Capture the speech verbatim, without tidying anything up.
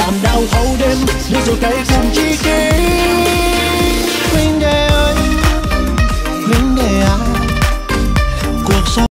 đau thâu đêm để rồi cây cùng chi kê